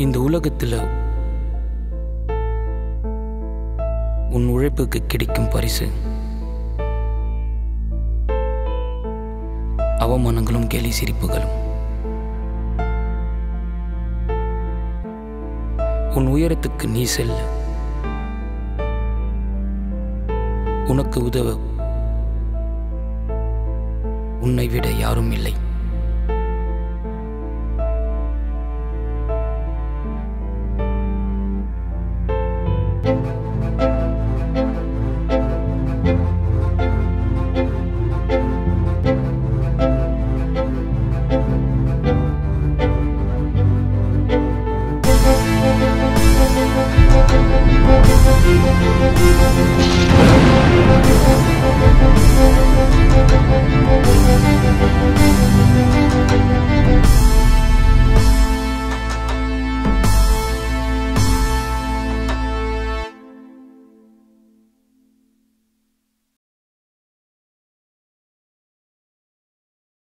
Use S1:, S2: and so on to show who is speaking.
S1: இந்த உலகத்தில் உன் உழைப்புக்கு கிடைக்கும் பரிசு அவமானங்களும் கேலி சிரிப்புகளும். உன் உயரத்துக்கு நீ செல்ல, உனக்கு உதவ உன்னை விட யாரும் இல்லை.